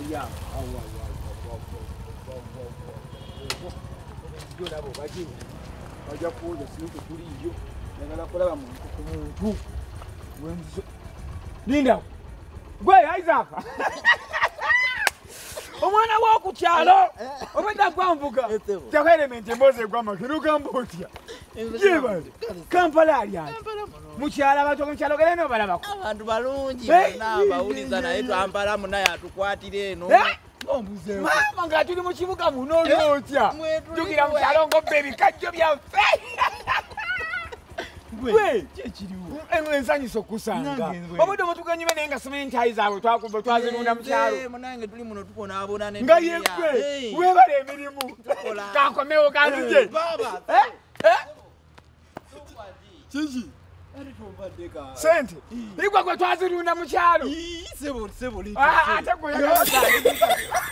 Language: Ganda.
ya nabo baje bajja kuwoza sinke tuliyo njagala kulaba muntu wenzo linda gwe Isaac omwana wa ku kyalo obadde kwambuka kyako element emboze gwama kiruka mbotya yeba Kampala ali mukyala bato mukyalo geleno balabako abantu balungi bawuliza naye Kampala munaye atukwatire eno mama nga tuli mu kibuga muno otya jukira mukyalo ngobbe ebikajjo byaffe gwe kyekiriwo ensanyusa okusanga obudde mutuganyume naye nga sementi zaabwe twazirunda mu kyalo munange tuli muno tubonaabona nga yegwe webala emirimu kankomewo kanzije kiki sente igwe gwe twazirunda mu kyalo ate gwe